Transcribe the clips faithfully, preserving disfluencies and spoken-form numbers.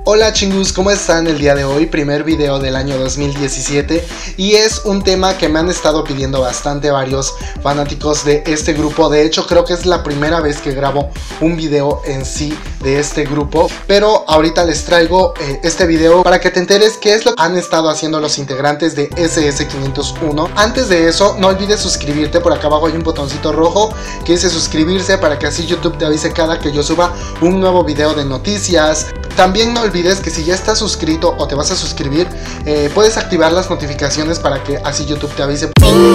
Hola chingus, ¿cómo están el día de hoy? Primer video del año dos mil diecisiete y es un tema que me han estado pidiendo bastante varios fanáticos de este grupo. De hecho creo que es la primera vez que grabo un video en sí de este grupo, pero ahorita les traigo eh, este video para que te enteres qué es lo que han estado haciendo los integrantes de ese ese quinientos uno. Antes de eso, no olvides suscribirte. Por acá abajo hay un botoncito rojo que dice suscribirse para que así YouTube te avise cada que yo suba un nuevo video de noticias. También no olvides que si ya estás suscrito o te vas a suscribir, eh, puedes activar las notificaciones para que así YouTube te avise.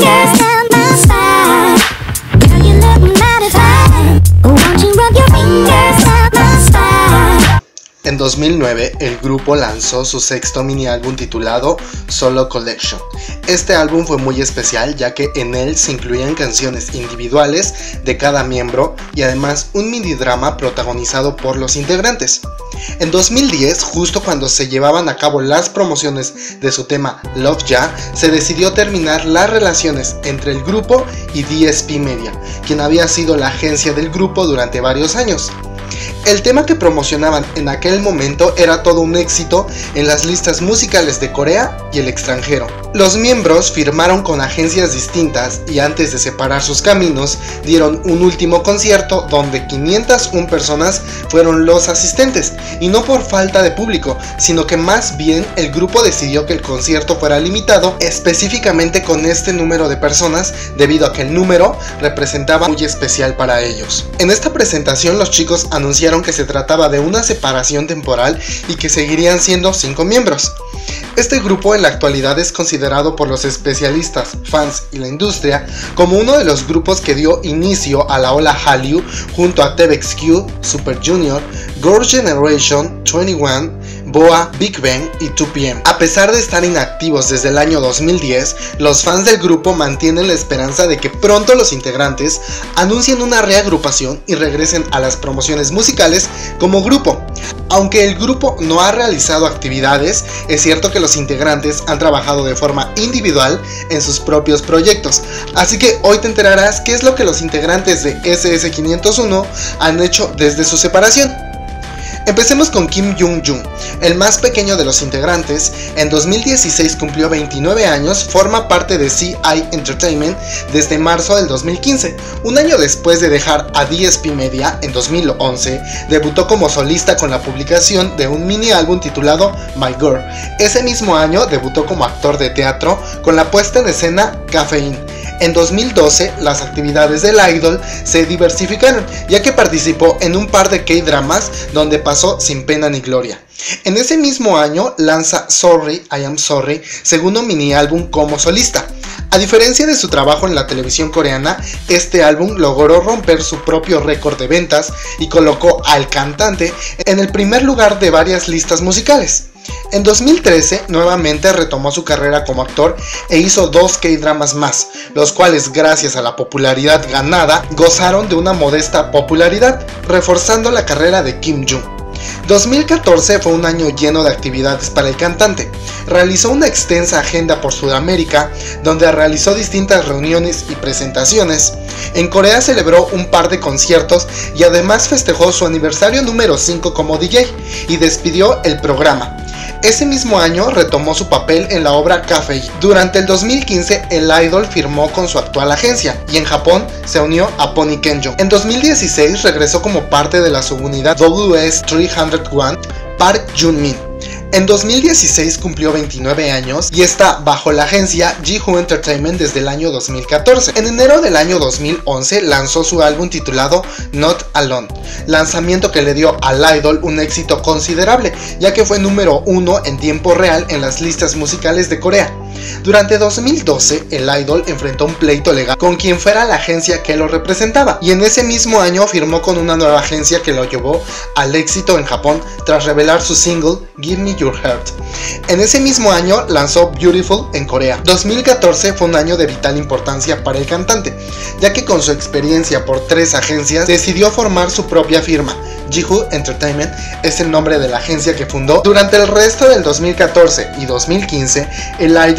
En dos mil nueve, el grupo lanzó su sexto mini álbum titulado Solo Collection. Este álbum fue muy especial ya que en él se incluían canciones individuales de cada miembro y además un mini drama protagonizado por los integrantes. En dos mil diez, justo cuando se llevaban a cabo las promociones de su tema Love Ya, se decidió terminar las relaciones entre el grupo y D S P Media, quien había sido la agencia del grupo durante varios años. El tema que promocionaban en aquel momento era todo un éxito en las listas musicales de Corea y el extranjero. Los miembros firmaron con agencias distintas y antes de separar sus caminos dieron un último concierto donde quinientas una personas fueron los asistentes, y no por falta de público, sino que más bien el grupo decidió que el concierto fuera limitado específicamente con este número de personas debido a que el número representaba muy especial para ellos. En esta presentación los chicos anunciaron que se trataba de una separación temporal y que seguirían siendo cinco miembros. Este grupo en la actualidad es considerado por los especialistas, fans y la industria como uno de los grupos que dio inicio a la ola Hallyu junto a T V X Q, Super Junior, Girls' Generation, veintiuno, Boa, Big Bang y dos P M. A pesar de estar inactivos desde el año dos mil diez, los fans del grupo mantienen la esperanza de que pronto los integrantes anuncien una reagrupación y regresen a las promociones musicales como grupo. Aunque el grupo no ha realizado actividades, es cierto que los integrantes han trabajado de forma individual en sus propios proyectos, así que hoy te enterarás qué es lo que los integrantes de ese ese quinientos uno han hecho desde su separación. Empecemos con Kim Jung-jun, el más pequeño de los integrantes. En dos mil dieciséis cumplió veintinueve años, forma parte de C I Entertainment desde marzo del dos mil quince. Un año después de dejar a D S P Media, en dos mil once, debutó como solista con la publicación de un mini álbum titulado My Girl. Ese mismo año debutó como actor de teatro con la puesta en escena Caffeine. En dos mil doce, las actividades del idol se diversificaron, ya que participó en un par de K-dramas donde pasó sin pena ni gloria. En ese mismo año lanza Sorry, I Am Sorry, segundo mini álbum como solista. A diferencia de su trabajo en la televisión coreana, este álbum logró romper su propio récord de ventas y colocó al cantante en el primer lugar de varias listas musicales. En dos mil trece nuevamente retomó su carrera como actor e hizo dos K-dramas más, los cuales gracias a la popularidad ganada gozaron de una modesta popularidad, reforzando la carrera de Kim Jung. dos mil catorce fue un año lleno de actividades para el cantante. Realizó una extensa agenda por Sudamérica, donde realizó distintas reuniones y presentaciones. En Corea celebró un par de conciertos y además festejó su aniversario número cinco como D J y despidió el programa. Ese mismo año retomó su papel en la obra Cafe. Durante el dos mil quince el idol firmó con su actual agencia y en Japón se unió a Pony Kenjo. En dos mil dieciséis regresó como parte de la subunidad W S trescientos uno Park Jun-min. En dos mil dieciséis cumplió veintinueve años y está bajo la agencia Jihu Entertainment desde el año dos mil catorce. En enero del año dos mil once lanzó su álbum titulado Not Alone, lanzamiento que le dio al idol un éxito considerable, ya que fue número uno en tiempo real en las listas musicales de Corea. Durante dos mil doce, el idol enfrentó un pleito legal con quien fuera la agencia que lo representaba, y en ese mismo año firmó con una nueva agencia que lo llevó al éxito en Japón tras revelar su single Give Me Your Heart. En ese mismo año lanzó Beautiful en Corea. dos mil catorce fue un año de vital importancia para el cantante, ya que con su experiencia por tres agencias decidió formar su propia firma. Jihu Entertainment es el nombre de la agencia que fundó. Durante el resto del dos mil catorce y dos mil quince, el idol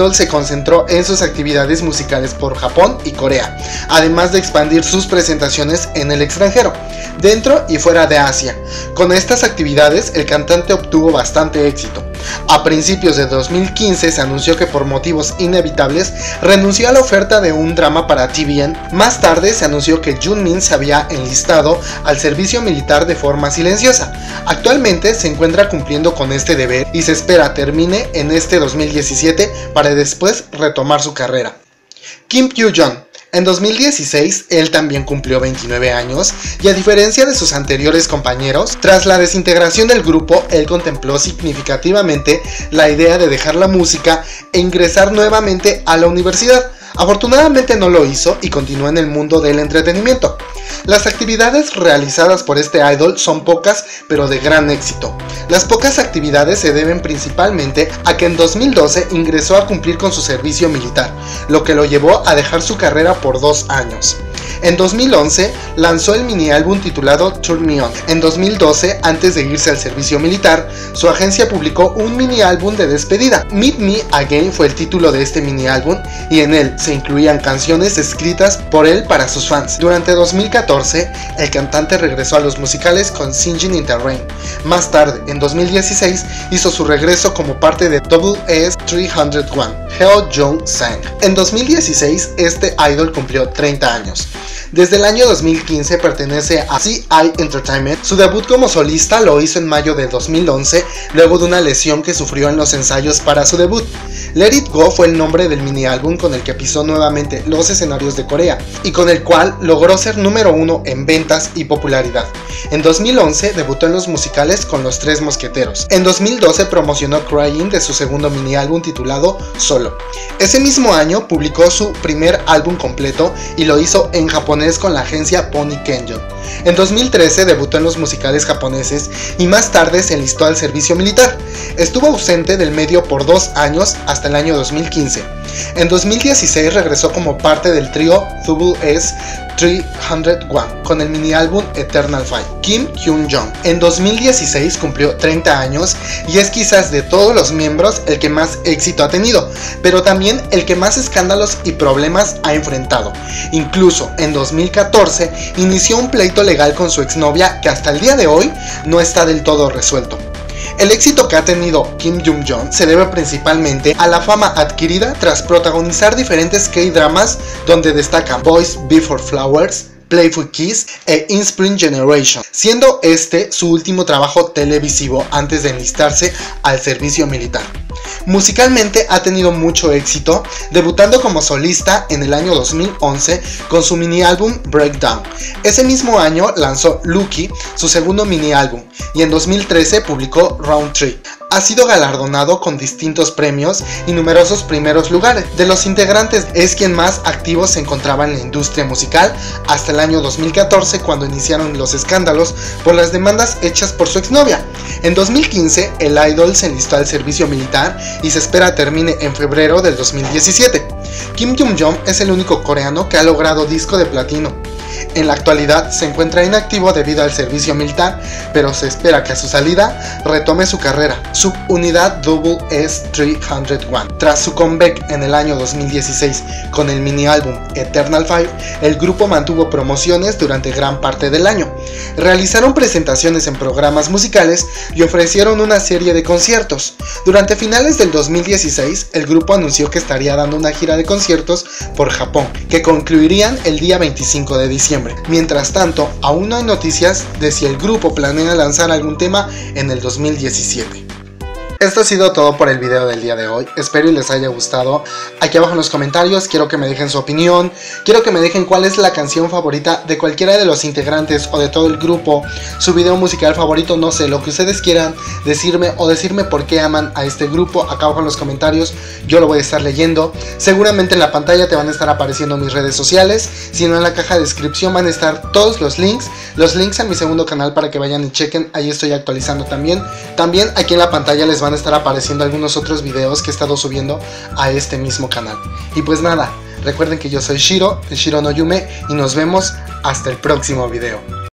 idol se concentró en sus actividades musicales por Japón y Corea, además de expandir sus presentaciones en el extranjero, dentro y fuera de Asia. Con estas actividades el cantante obtuvo bastante éxito. A principios de dos mil quince se anunció que por motivos inevitables renunció a la oferta de un drama para T V N. Más tarde se anunció que Junmin se había enlistado al servicio militar de forma silenciosa. Actualmente se encuentra cumpliendo con este deber y se espera termine en este dos mil diecisiete para después retomar su carrera. Kim Kyu-jong. En dos mil dieciséis, él también cumplió veintinueve años y a diferencia de sus anteriores compañeros, tras la desintegración del grupo, él contempló significativamente la idea de dejar la música e ingresar nuevamente a la universidad. Afortunadamente no lo hizo y continuó en el mundo del entretenimiento. Las actividades realizadas por este idol son pocas pero de gran éxito. Las pocas actividades se deben principalmente a que en dos mil doce ingresó a cumplir con su servicio militar, lo que lo llevó a dejar su carrera por dos años. En dos mil once lanzó el mini álbum titulado Turn Me On. En dos mil doce, antes de irse al servicio militar, su agencia publicó un mini álbum de despedida. Meet Me Again fue el título de este mini álbum y en él se incluían canciones escritas por él para sus fans. Durante dos mil catorce, el cantante regresó a los musicales con Singing in the Rain. Más tarde, en dos mil dieciséis, hizo su regreso como parte de Double S trescientos uno, Heo Jung Sang. En dos mil dieciséis, este idol cumplió treinta años. Desde el año dos mil quince pertenece a C I Entertainment. Su debut como solista lo hizo en mayo de dos mil once, luego de una lesión que sufrió en los ensayos para su debut. Let It Go fue el nombre del mini álbum con el que pisó nuevamente los escenarios de Corea y con el cual logró ser número uno en ventas y popularidad. En dos mil once debutó en los musicales con Los Tres Mosqueteros. En dos mil doce promocionó Crying de su segundo mini álbum titulado Solo. Ese mismo año publicó su primer álbum completo y lo hizo en japonés con la agencia Pony Kenjo. En dos mil trece debutó en los musicales japoneses y más tarde se enlistó al servicio militar. Estuvo ausente del medio por dos años hasta el año dos mil quince. En dos mil dieciséis regresó como parte del trío Double S trescientos uno con el mini álbum Eternal Fire. Kim Kyu-jong en dos mil dieciséis cumplió treinta años y es quizás de todos los miembros el que más éxito ha tenido, pero también el que más escándalos y problemas ha enfrentado. Incluso en dos mil catorce inició un pleito legal con su exnovia que hasta el día de hoy no está del todo resuelto. El éxito que ha tenido Kim Kyu-jong se debe principalmente a la fama adquirida tras protagonizar diferentes K-dramas donde destacan Boys Before Flowers, Playful Kiss e In Spring Generation, siendo este su último trabajo televisivo antes de enlistarse al servicio militar. Musicalmente ha tenido mucho éxito, debutando como solista en el año dos mil once con su mini álbum Breakdown. Ese mismo año lanzó Lucky, su segundo mini álbum, y en dos mil trece publicó Round tres. Ha sido galardonado con distintos premios y numerosos primeros lugares. De los integrantes es quien más activo se encontraba en la industria musical hasta el año dos mil catorce, cuando iniciaron los escándalos por las demandas hechas por su exnovia. En dos mil quince el idol se enlistó al servicio militar y se espera termine en febrero del dos mil diecisiete. Kim Kyu-jong es el único coreano que ha logrado disco de platino. En la actualidad se encuentra inactivo debido al servicio militar, pero se espera que a su salida retome su carrera, subunidad Double S trescientos uno. Tras su comeback en el año dos mil dieciséis con el mini álbum Eternal Fire, el grupo mantuvo promociones durante gran parte del año. Realizaron presentaciones en programas musicales y ofrecieron una serie de conciertos. Durante finales del dos mil dieciséis, el grupo anunció que estaría dando una gira de conciertos por Japón, que concluirían el día veinticinco de diciembre. Mientras tanto, aún no hay noticias de si el grupo planea lanzar algún tema en el dos mil diecisiete. Esto ha sido todo por el video del día de hoy, espero y les haya gustado. Aquí abajo en los comentarios quiero que me dejen su opinión, quiero que me dejen cuál es la canción favorita de cualquiera de los integrantes o de todo el grupo, su video musical favorito, no sé, lo que ustedes quieran decirme o decirme por qué aman a este grupo. Acá abajo en los comentarios yo lo voy a estar leyendo. Seguramente en la pantalla te van a estar apareciendo mis redes sociales, si no en la caja de descripción van a estar todos los links, los links a mi segundo canal para que vayan y chequen, ahí estoy actualizando también. También aquí en la pantalla les van a estar apareciendo algunos otros videos que he estado subiendo a este mismo canal. Y pues nada, recuerden que yo soy Shiro, de Shiro no Yume, y nos vemos hasta el próximo video.